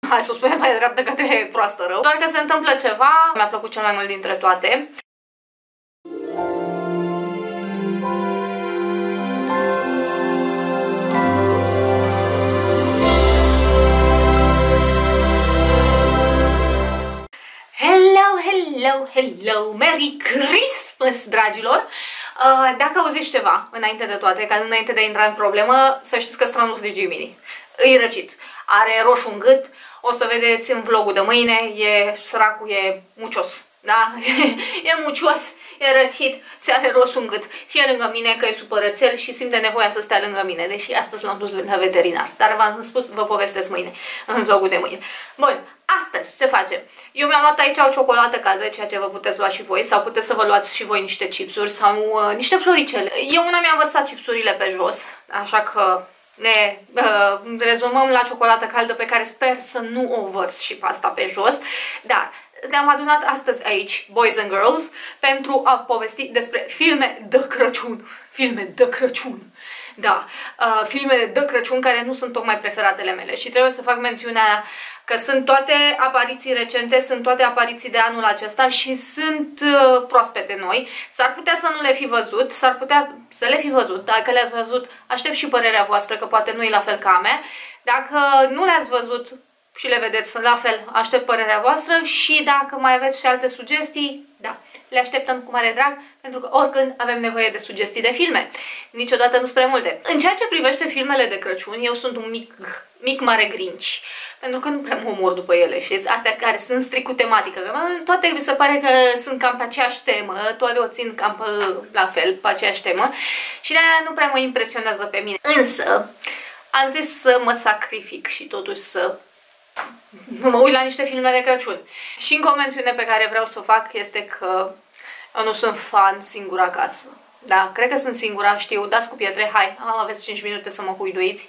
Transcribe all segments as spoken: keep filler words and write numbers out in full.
Hai să o spunem mai dreaptă către proastă rău. Doar că se întâmplă ceva. Mi-a plăcut cel mai mult dintre toate. Hello, hello, hello! Merry Christmas, dragilor! Uh, dacă auziți ceva, înainte de toate, ca înainte de a intra în problemă, să știți că strandul de Jiminy e răcit. Are roșu în gât, o să vedeți în vlogul de mâine, e săracul, e mucios, da? E mucios, e răcit, se are roșu în gât și e lângă mine că e supărățel și simte nevoia să stea lângă mine, deși astăzi l-am dus la veterinar. Dar v-am spus, vă povestesc mâine, în vlogul de mâine. Bun, astăzi ce facem? Eu mi-am luat aici o ciocolată caldă, ceea ce vă puteți lua și voi, sau puteți să vă luați și voi niște chipsuri sau uh, niște floricele. Eu una mi-am vărsat chipsurile pe jos, așa că ne uh, rezumăm la ciocolată caldă pe care sper să nu o vărs și pasta pe jos, dar ne-am adunat astăzi aici, Boys and Girls, pentru a povesti despre filme de Crăciun. Filme de Crăciun. Da, uh, filme de Crăciun care nu sunt tocmai preferatele mele și trebuie să fac mențiunea că sunt toate apariții recente, sunt toate apariții de anul acesta și sunt uh, proaspete noi. S-ar putea să nu le fi văzut, s-ar putea să le fi văzut. Dacă le-ați văzut, aștept și părerea voastră, că poate nu e la fel ca a mea. Dacă nu le-ați văzut și le vedeți la fel, aștept părerea voastră și dacă mai aveți și alte sugestii, da, le așteptăm cu mare drag, pentru că oricând avem nevoie de sugestii de filme. Niciodată nu spre multe. În ceea ce privește filmele de Crăciun, eu sunt un mic, mic mare grinci. Pentru că nu prea mă omor după ele, știți? Astea care sunt strict cu tematică. Toate mi se pare că sunt cam pe aceeași temă, toate o țin cam pe, la fel, pe aceeași temă. Și de-aia nu prea mă impresionează pe mine. Însă, am zis să mă sacrific și totuși să mă uit la niște filme de Crăciun. Și încă o mențiune pe care vreau să o fac este că eu nu sunt fan singură acasă. Da, cred că sunt singura, știu, dați cu pietre, hai, aveți cinci minute să mă huiduiți.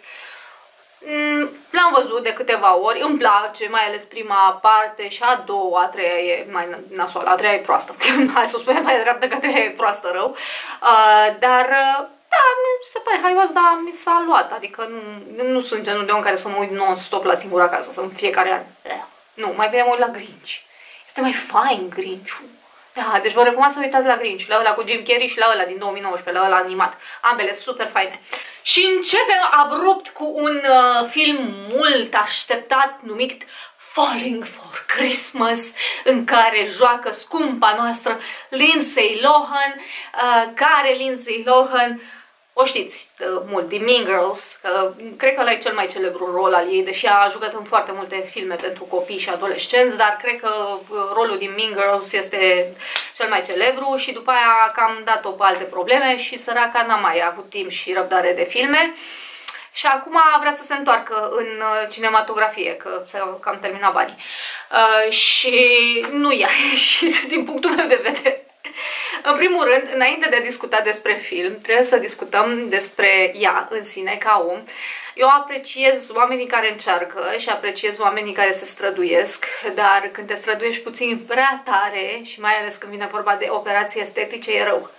L-am văzut de câteva ori, îmi place, mai ales prima parte și a doua, a treia e mai nasoală, a treia e proastă. Hai să o spunem mai dreaptă că a treia e proastă rău. Uh, dar, da, mi se pare haios, dar mi s-a luat, adică nu, nu sunt genul de om care să mă uit non-stop la singura acasă, să în fiecare an. Nu, mai bine mă uit la Grinch. Este mai fain Grinch-ul. Da, deci vă recomand să uitați la Grinch, la ăla cu Jim Carrey și la ăla din două mii nouăsprezece, la ăla animat. Ambele super faine. Și începem abrupt cu un uh, film mult așteptat numit Falling for Christmas, în care joacă scumpa noastră Lindsay Lohan, uh, care Lindsay Lohan, o știți uh, mult, din Mean Girls, uh, cred că ăla e cel mai celebru rol al ei, deși a jucat în foarte multe filme pentru copii și adolescenți, dar cred că uh, rolul din Mean Girls este cel mai celebru și după aia cam dat-o pe alte probleme și săraca n-a mai avut timp și răbdare de filme. Și acum vrea să se întoarcă în cinematografie, că s-au cam terminat banii. Uh, și nu i-a ieșit din punctul meu de vedere. În primul rând, înainte de a discuta despre film, trebuie să discutăm despre ea în sine ca om. Eu apreciez oamenii care încearcă și apreciez oamenii care se străduiesc, dar când te străduiești puțin prea tare și mai ales când vine vorba de operații estetice, e rău.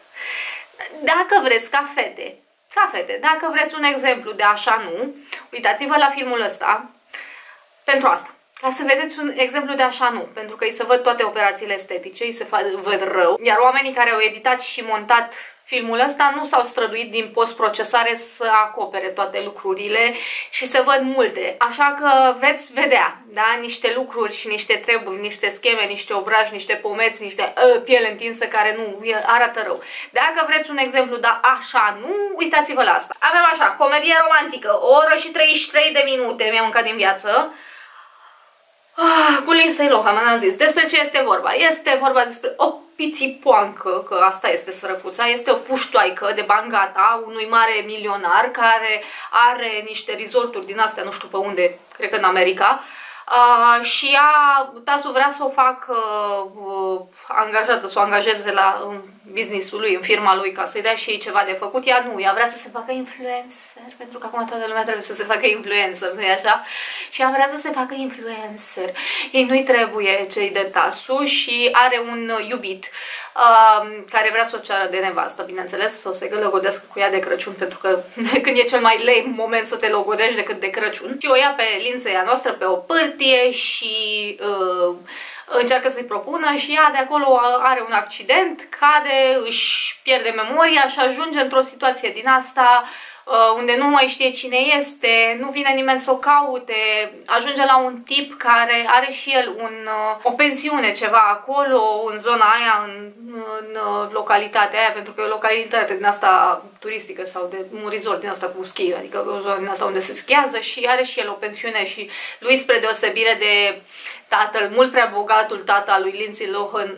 Dacă vreți ca fete, ca fete, dacă vreți un exemplu de așa nu, uitați-vă la filmul ăsta pentru asta. Ca să vedeți un exemplu de așa nu, pentru că îi se văd toate operațiile estetice, îi se văd rău, iar oamenii care au editat și montat filmul ăsta nu s-au străduit din post-procesare să acopere toate lucrurile și se văd multe. Așa că veți vedea, da, niște lucruri și niște treburi, niște scheme, niște obraji, niște pomeți, niște uh, piele întinsă care nu arată rău. Dacă vreți un exemplu, dar așa nu, uitați-vă la asta. Avem așa, comedie romantică, o oră și treizeci și trei de minute mi-am mâncat din viață. Ah, cu Lindsay Lohan, am zis. Despre ce este vorba? Este vorba despre o pițipoancă, că asta este sărăcuța, este o puștoaică de bangata unui mare milionar care are niște resorturi din astea, nu știu pe unde, cred că în America. Uh, și ea, tasul vrea să o facă uh, angajată, să o angajeze la, în business-ul lui, în firma lui, ca să-i dea și ei ceva de făcut. Ea nu, ea vrea să se facă influencer, pentru că acum toată lumea trebuie să se facă influencer, nu-i așa? Și ea vrea să se facă influencer. Ei nu-i trebuie cei de tasul și are un iubit uh, care vrea să o ceară de nevastă, bineînțeles, să o se logodească cu ea de Crăciun, pentru că când e cel mai lame moment să te logodești decât de Crăciun. Și o ia pe Lindsay-a noastră pe o pârtie și uh, încearcă să-i propună și ea de acolo are un accident, cade, își pierde memoria și ajunge într-o situație din asta unde nu mai știe cine este, nu vine nimeni să o caute, ajunge la un tip care are și el un, o pensiune ceva acolo, în zona aia, în, în localitatea aia, pentru că e o localitate din asta turistică sau de un resort din asta cu schi, adică o zonă din asta unde se schiază și are și el o pensiune și lui, spre deosebire de tatăl, mult prea bogatul tata lui Lindsay Lohan,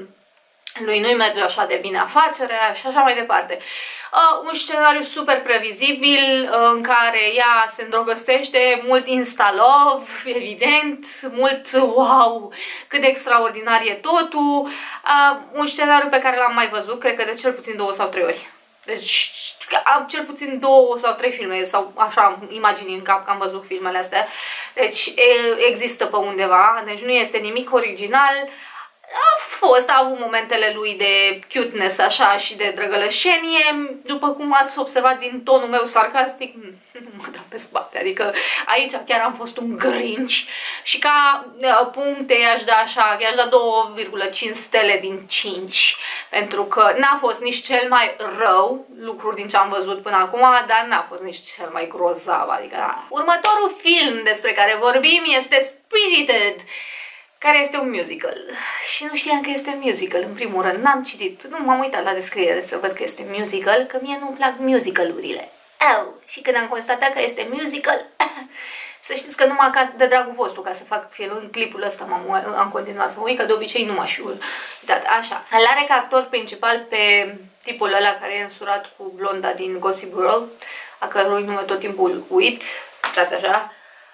lui nu-i merge așa de bine afacerea și așa mai departe. Uh, un scenariu super previzibil uh, în care ea se îndrăgostește, mult insta-love, evident, mult wow, cât de extraordinar e totul. Uh, un scenariu pe care l-am mai văzut, cred că de cel puțin două sau trei ori. Deci am cel puțin două sau trei filme, sau așa imagini în cap că am văzut filmele astea. Deci există pe undeva, deci nu este nimic original. A fost, a avut momentele lui de cuteness așa și de drăgălășenie, după cum ați observat din tonul meu sarcastic, nu mă dau pe spate, adică aici chiar am fost un grinch și ca puncte i-aș da așa, i-aș da două virgulă cinci stele din cinci, pentru că n-a fost nici cel mai rău lucruri din ce am văzut până acum, dar n-a fost nici cel mai grozav, adică da. Următorul film despre care vorbim este Spirited, care este un musical. Și nu știam că este musical, în primul rând. N-am citit, nu m-am uitat la descriere să văd că este musical, că mie nu-mi plac musicalurile. Au! Și când am constatat că este musical, să știți că numai ca de dragul vostru, ca să fac film în clipul ăsta, am, am continuat să mă uit, că de obicei nu m-aș fi uitat. Așa. Îl are ca actor principal pe tipul ăla care e însurat cu blonda din Gossip Girl, a cărui nume tot timpul uit, uitați așa.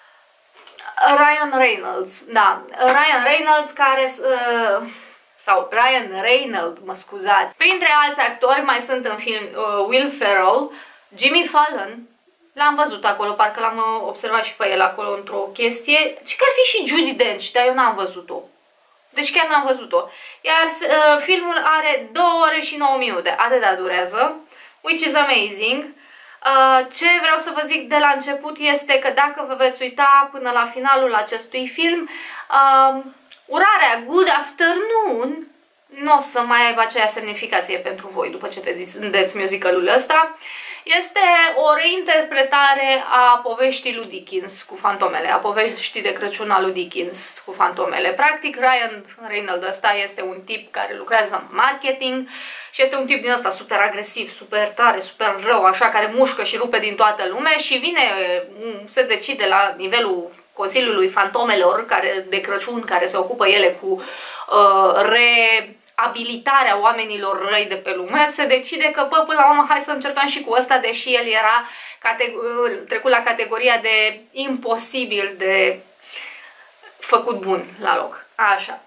Ryan Reynolds, da, Ryan Reynolds care, uh, sau Ryan Reynolds, mă scuzați. Printre alți actori mai sunt în film uh, Will Ferrell, Jimmy Fallon, l-am văzut acolo, parcă l-am observat și pe el acolo într-o chestie, și că ar fi și Judi Dench, dar eu n-am văzut-o. Deci chiar n-am văzut-o. Iar uh, filmul are două ore și nouă minute, atâta durează, which is amazing. Uh, ce vreau să vă zic de la început este că dacă vă veți uita până la finalul acestui film, uh, urarea Good Afternoon nu o să mai aibă aceea semnificație pentru voi după ce vedeți musicalul ăsta. Este o reinterpretare a poveștii lui Dickens cu fantomele, a poveștii de Crăciun a lui Dickens cu fantomele. Practic, Ryan Reynolds ăsta este un tip care lucrează în marketing și este un tip din ăsta super agresiv, super tare, super rău, așa, care mușcă și rupe din toată lumea și vine, se decide la nivelul Consiliului Fantomelor care, de Crăciun, care se ocupă ele cu uh, re... abilitarea oamenilor răi de pe lume, se decide că, pă, până la urmă, hai să încercăm și cu ăsta, deși el era trecut la categoria de imposibil de făcut bun la loc. Așa.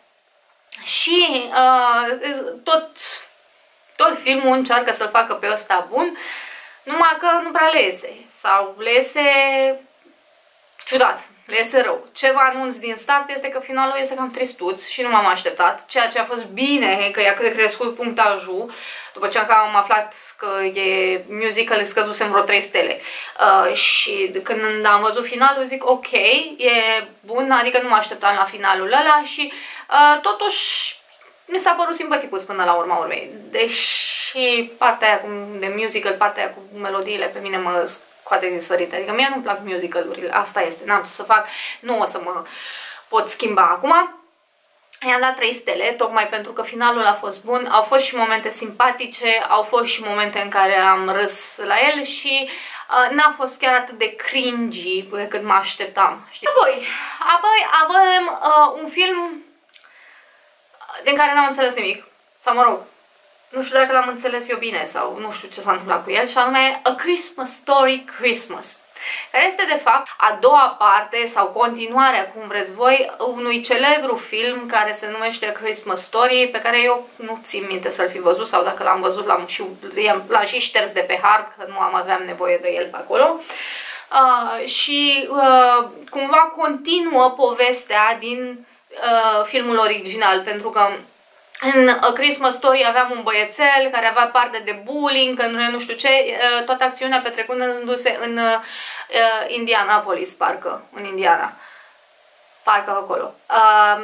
Și uh, tot, tot filmul încearcă să-l facă pe ăsta bun, numai că nu prea le iese. Sau le iese ciudat. Le iese rău. Ce vă anunț din start este că finalul este cam tristuț și nu m-am așteptat, ceea ce a fost bine, că i-a crescut punctajul, după ce am aflat că e musical, scăzusem vreo trei stele. Uh, și când am văzut finalul zic ok, e bun, adică nu mă așteptam la finalul ăla și uh, totuși mi s-a părut simpaticus până la urma urmei. Deși partea aia cu, de musical, partea aia cu melodiile pe mine mă scoate din sărite. Adică mie nu-mi plac musicalurile, asta este, n-am ce să fac, nu o să mă pot schimba acum. I-am dat trei stele, tocmai pentru că finalul a fost bun, au fost și momente simpatice, au fost și momente în care am râs la el și uh, n-a fost chiar atât de cringy cât mă așteptam. Știi? Apoi, apoi avem uh, un film din care n-am înțeles nimic, sau mă rog, nu știu dacă l-am înțeles eu bine sau nu știu ce s-a întâmplat cu el, și anume A Christmas Story Christmas. care este de fapt a doua parte sau continuarea, cum vreți voi, unui celebru film care se numește Christmas Story, pe care eu nu țin minte să-l fi văzut, sau dacă l-am văzut l-am și, și șters de pe hard, că nu am aveam nevoie de el pe acolo. Uh, și uh, cumva continuă povestea din uh, filmul original, pentru că în A Christmas Story aveam un băiețel care avea parte de bullying, că nu știu ce, toată acțiunea petrecându-se în uh, Indianapolis, parcă, în Indiana. Parcă acolo. Uh,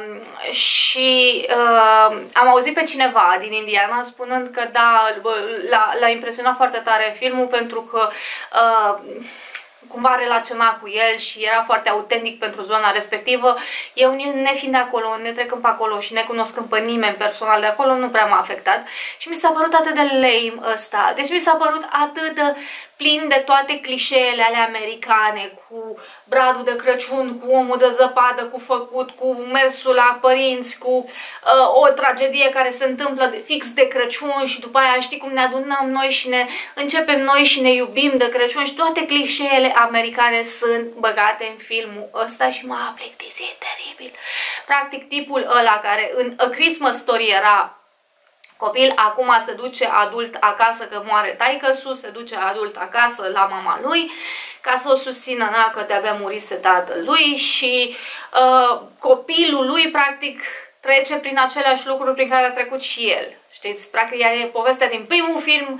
și uh, am auzit pe cineva din Indiana spunând că da, l-a impresionat foarte tare filmul pentru că uh, cumva relaționa cu el și era foarte autentic pentru zona respectivă. Eu, nefiind de acolo, ne trecând pe acolo și necunoscând pe nimeni personal de acolo, nu prea m-a afectat și mi s-a părut atât de lame ăsta. Deci mi s-a părut atât de plin de toate clișeele ale americane, cu bradul de Crăciun, cu omul de zăpadă, cu făcut, cu mersul la părinți, cu uh, o tragedie care se întâmplă fix de Crăciun și după aia știi cum ne adunăm noi și ne începem noi și ne iubim de Crăciun și toate clișeele americane sunt băgate în filmul ăsta și m-a plictisit teribil. Practic tipul ăla care în A Christmas Story era copil, acum se duce adult acasă că moare taică-su, se duce adult acasă la mama lui ca să o susțină, na, că de-abia murise tatăl lui și uh, copilul lui practic trece prin aceleași lucruri prin care a trecut și el. Știți, practic e povestea din primul film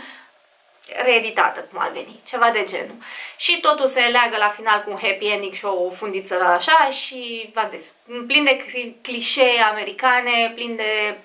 reeditată, cum ar veni, ceva de genul. Și totul se leagă la final cu un happy ending și o fundiță așa și, v-am zis, plin de clișee americane, plin de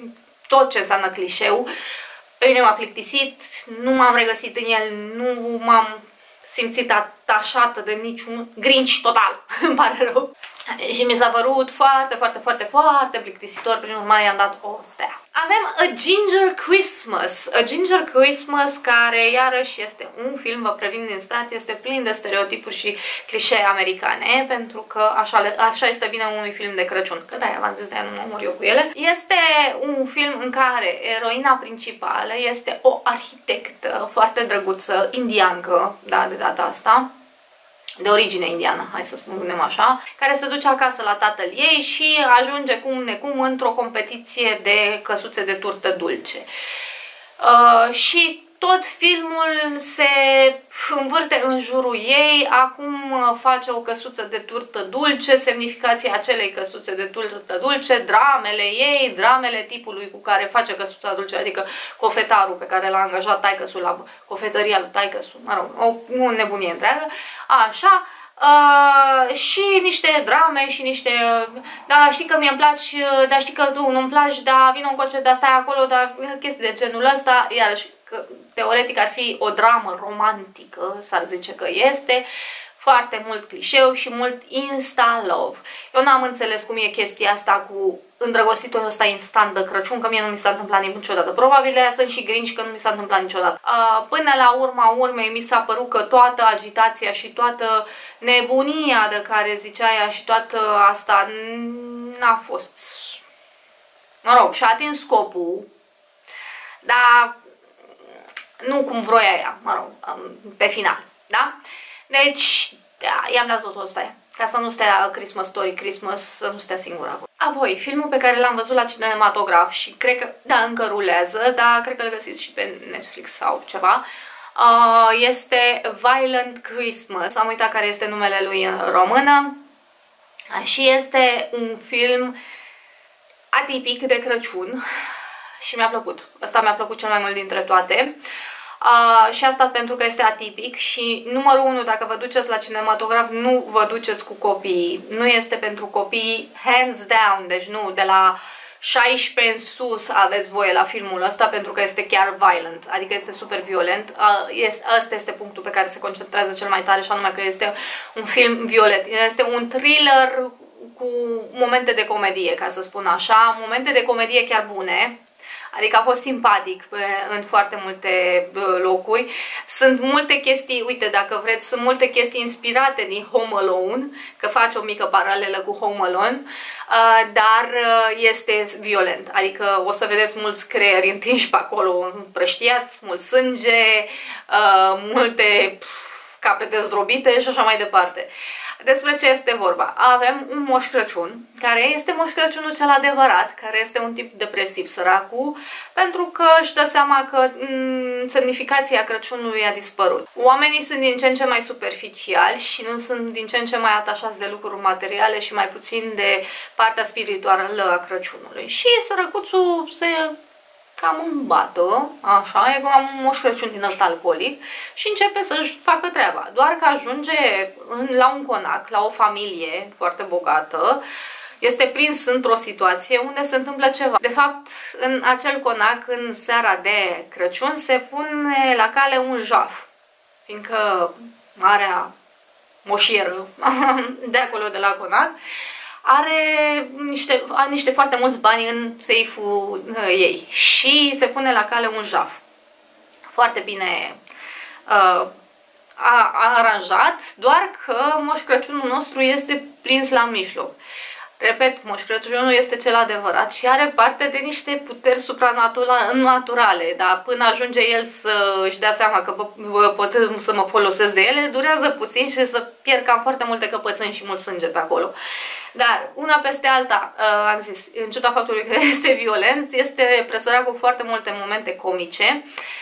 tot ce înseamnă clișeu. Pe mine m-a plictisit, nu m-am regăsit în el, nu m-am simțit atașată de niciun Grinch total, îmi pare rău. Și mi s-a părut foarte, foarte, foarte, foarte plictisitor, prin urmare i-am dat o stea. Avem A Ginger Christmas. A Ginger Christmas, care iarăși este un film, vă previn din start, este plin de stereotipuri și clișee americane, pentru că așa, așa este bine unui film de Crăciun. Că da, v-am zis, de-aia nu mă mor eu cu ele. Este un film în care eroina principală este o arhitectă foarte drăguță, indiancă, da, de data asta, de origine indiană, hai să spunem așa, care se duce acasă la tatăl ei și ajunge cum necum într-o competiție de căsuțe de turtă dulce. Uh, și tot filmul se învârte în jurul ei, acum face o căsuță de turtă dulce, semnificația acelei căsuțe de turtă dulce, dramele ei, dramele tipului cu care face căsuța dulce, adică cofetarul pe care l-a angajat taică-sul la cofetăria lui taică-sul, mă rog, o, o nebunie întreagă, așa. Uh, și niște drame și niște da, știi că mi-e place, dar știi că tu nu-mi place, dar vin un coce, dar stai acolo, dar chestii de genul ăsta, iarăși că teoretic ar fi o dramă romantică, s-ar zice că este, foarte mult clișeu și mult insta-love. Eu n-am înțeles cum e chestia asta cu îndrăgostitul ăsta instant de Crăciun, că mie nu mi s-a întâmplat niciodată. Probabil de aia sunt și Grinch, că nu mi s-a întâmplat niciodată. Până la urma urmei mi s-a părut că toată agitația și toată nebunia de care zicea ea și toată asta n-a fost, mă rog, și-a atins scopul, dar nu cum vroia ea, mă rog, pe final, da? Deci, da, i-am dat tot o stea, ca să nu stea Christmas Story, Christmas, să nu stea singura. Apoi, filmul pe care l-am văzut la cinematograf și cred că, da, încă rulează, dar cred că îl găsiți și pe Netflix sau ceva, este Violent Christmas. Am uitat care este numele lui în română și este un film atipic de Crăciun și mi-a plăcut. Asta mi-a plăcut cel mai mult dintre toate. Uh, și asta pentru că este atipic și numărul unu, dacă vă duceți la cinematograf, nu vă duceți cu copiii. Nu este pentru copii hands down, deci nu, de la șaisprezece în sus aveți voie la filmul ăsta pentru că este chiar violent, adică este super violent. Uh, este, ăsta este punctul pe care se concentrează cel mai tare și anume că este un film violent. Este un thriller cu momente de comedie, ca să spun așa, momente de comedie chiar bune. Adică a fost simpatic în foarte multe locuri. Sunt multe chestii, uite, dacă vreți, sunt multe chestii inspirate din Home Alone, că face o mică paralelă cu Home Alone, dar este violent. Adică o să vedeți mulți creieri întinși pe acolo, împrăștiați, mult sânge, multe capete zdrobite și așa mai departe. Despre ce este vorba? Avem un Moș Crăciun, care este Moș Crăciunul cel adevărat, care este un tip depresiv, săracul, pentru că își dă seama că mm, semnificația Crăciunului a dispărut. Oamenii sunt din ce în ce mai superficiali și nu sunt din ce în ce mai atașați de lucruri materiale și mai puțin de partea spirituală a Crăciunului. Și sărăcuțul se cam îmbată, așa, e cam un Moș Crăciun din ăsta alcoolic și începe să-și facă treaba. Doar că ajunge în, la un conac, la o familie foarte bogată, este prins într-o situație unde se întâmplă ceva. De fapt, în acel conac, în seara de Crăciun, se pune la cale un jaf, fiindcă marea moșieră de acolo, de la conac, are niște, are niște foarte mulți bani în seiful uh, ei și se pune la cale un jaf. Foarte bine uh, a, a aranjat, doar că Moș Crăciunul nostru este prins la mijloc. Repet, Moș Crăciunul este cel adevărat și are parte de niște puteri supranaturale, dar până ajunge el să își dea seama că pot să mă folosesc de ele, durează puțin și să pierd cam foarte multe căpățâni și mult sânge pe acolo. Dar, una peste alta, am zis, în ciuda faptului că este violent, este presărat cu foarte multe momente comice.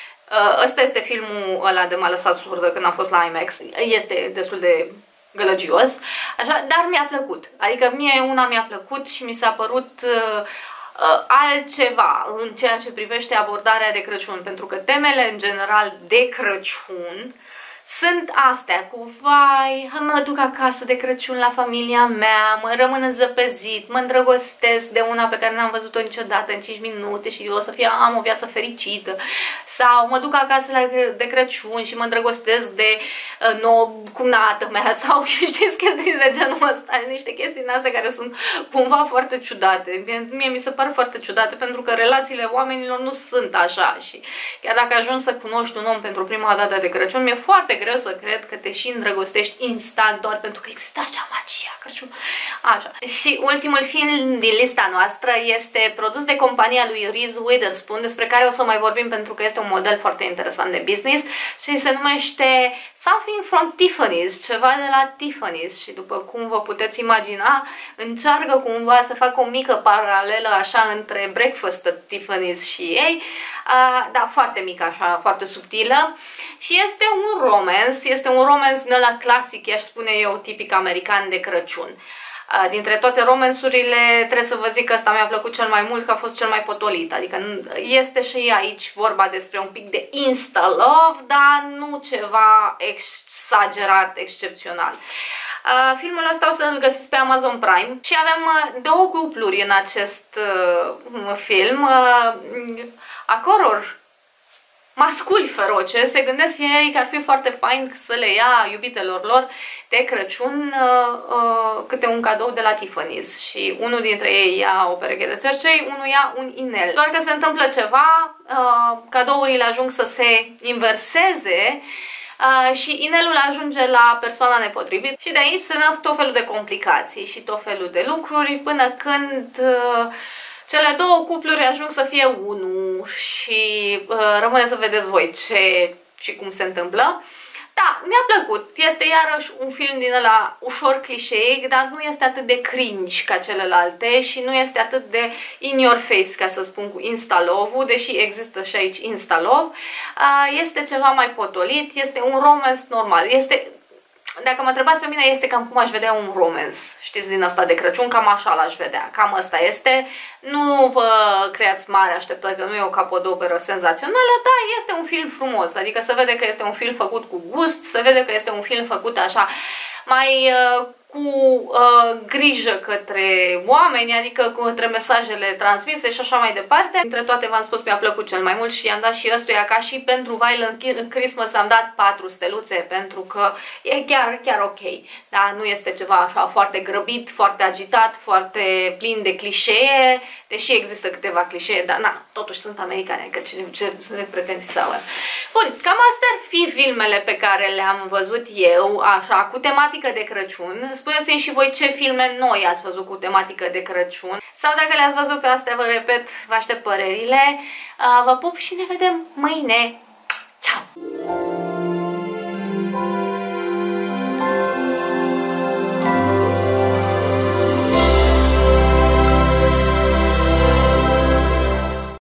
Ăsta este filmul ăla de m-a lăsat surdă când am fost la IMAX. Este destul de gălăgios, așa, dar mi-a plăcut. Adică mie una mi-a plăcut și mi s-a părut uh, uh, altceva în ceea ce privește abordarea de Crăciun, pentru că temele în general de Crăciun sunt astea cu vai, mă duc acasă de Crăciun la familia mea, mă rămân înzăpezit, mă îndrăgostesc de una pe care n-am văzut-o niciodată în cinci minute și o să fie, am o viață fericită. Sau mă duc acasă la, de Crăciun și mă îndrăgostesc de uh, nouă cumnată mea. Sau știți chestii de genul ăsta, niște chestii din astea care sunt cumva foarte ciudate. Mie mi se par foarte ciudate pentru că relațiile oamenilor nu sunt așa. Și chiar dacă ajungi să cunoști un om pentru prima dată de Crăciun, mi-e foarte greu să cred că te și îndrăgostești instant doar pentru că există acea magie a Crăciun. Așa. Și ultimul film din lista noastră este produs de compania lui Reese Witherspoon, despre care o să mai vorbim pentru că este un model foarte interesant de business și se numește Something from Tiffany's, ceva de la Tiffany's și după cum vă puteți imagina, încearcă cumva să facă o mică paralelă așa între Breakfast at Tiffany's și ei, uh, da, foarte mică așa, foarte subtilă și este un romance, este un romance de la clasic, i-aș spune eu, tipic american de Crăciun. Dintre toate romansurile, trebuie să vă zic că ăsta mi-a plăcut cel mai mult, că a fost cel mai potolit. Adică este și aici vorba despre un pic de insta-love, dar nu ceva exagerat, excepțional. Uh, filmul ăsta o să-l găsiți pe Amazon Prime și avem uh, două cupluri în acest uh, film, uh, a căror masculi feroce se gândesc ei că ar fi foarte fain să le ia iubitelor lor de Crăciun uh, uh, câte un cadou de la Tiffany's și unul dintre ei ia o pereche de cercei, unul ia un inel. Doar că se întâmplă ceva, uh, cadourile ajung să se inverseze uh, și inelul ajunge la persoana nepotrivită și de aici se nasc tot felul de complicații și tot felul de lucruri până când uh, cele două cupluri ajung să fie unul și uh, rămâne să vedeți voi ce și cum se întâmplă. Da, mi-a plăcut. Este iarăși un film din ăla ușor clișeic, dar nu este atât de cringe ca celelalte și nu este atât de in your face, ca să spun, cu insta-love-ul, deși există și aici insta-love. Uh, este ceva mai potolit, este un romance normal. Este... Dacă mă întrebați pe mine, este cam cum aș vedea un romance, știți, din asta de Crăciun, cam așa l-aș vedea, cam asta este. Nu vă creați mari așteptări că nu e o capodoperă senzațională, dar este un film frumos, adică se vede că este un film făcut cu gust, se vede că este un film făcut așa mai uh, cu uh, grijă către oameni, adică către mesajele transmise și așa mai departe. Dintre toate, v-am spus, mi-a plăcut cel mai mult și i-am dat și ăstuia, ca și pentru Violent Christmas am dat patru steluțe, pentru că e chiar, chiar ok. Da, nu este ceva așa foarte grăbit, foarte agitat, foarte plin de clișee, deși există câteva clișee, dar na, totuși sunt americane, că ce, ce, ce pretenții să au. Bun, cam astea ar fi filmele pe care le-am văzut eu, așa, cu tematică de Crăciun. Spuneți-mi și voi ce filme noi ați văzut cu tematică de Crăciun. Sau dacă le-ați văzut pe astea, vă repet, vă aștept părerile. Vă pup și ne vedem mâine. Ciao!